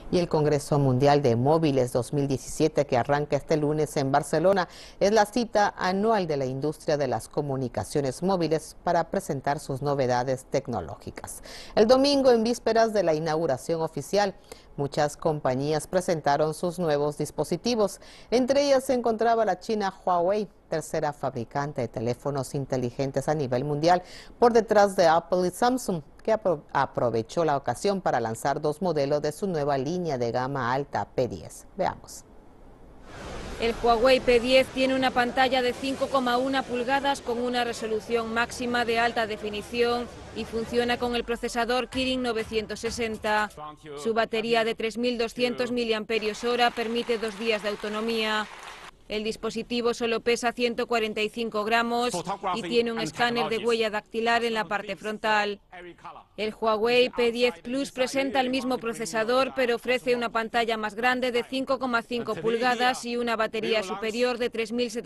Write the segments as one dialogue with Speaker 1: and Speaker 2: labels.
Speaker 1: Y el Congreso Mundial de Móviles 2017, que arranca este lunes en Barcelona, es la cita anual de la industria de las comunicaciones móviles para presentar sus novedades tecnológicas. El domingo, en vísperas de la inauguración oficial, muchas compañías presentaron sus nuevos dispositivos. Entre ellas se encontraba la china Huawei, tercera fabricante de teléfonos inteligentes a nivel mundial, por detrás de Apple y Samsung, que aprovechó la ocasión para lanzar dos modelos de su nueva línea de gama alta P10. Veamos.
Speaker 2: El Huawei P10 tiene una pantalla de 5,1 pulgadas con una resolución máxima de alta definición y funciona con el procesador Kirin 960. Su batería de 3.200 mAh permite 2 días de autonomía. El dispositivo solo pesa 145 gramos y tiene un escáner de huella dactilar en la parte frontal. El Huawei P10 Plus presenta el mismo procesador, pero ofrece una pantalla más grande de 5,5 pulgadas y una batería superior de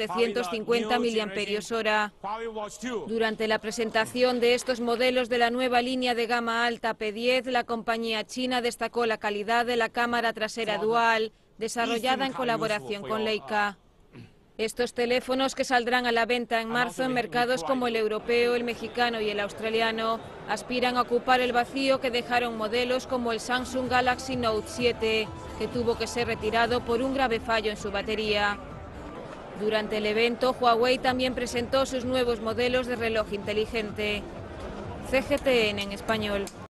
Speaker 2: 3.750 mAh. Durante la presentación de estos modelos de la nueva línea de gama alta P10, la compañía china destacó la calidad de la cámara trasera dual, desarrollada en colaboración con Leica. Estos teléfonos, que saldrán a la venta en marzo en mercados como el europeo, el mexicano y el australiano, aspiran a ocupar el vacío que dejaron modelos como el Samsung Galaxy Note 7, que tuvo que ser retirado por un grave fallo en su batería. Durante el evento, Huawei también presentó sus nuevos modelos de reloj inteligente. CGTN en español.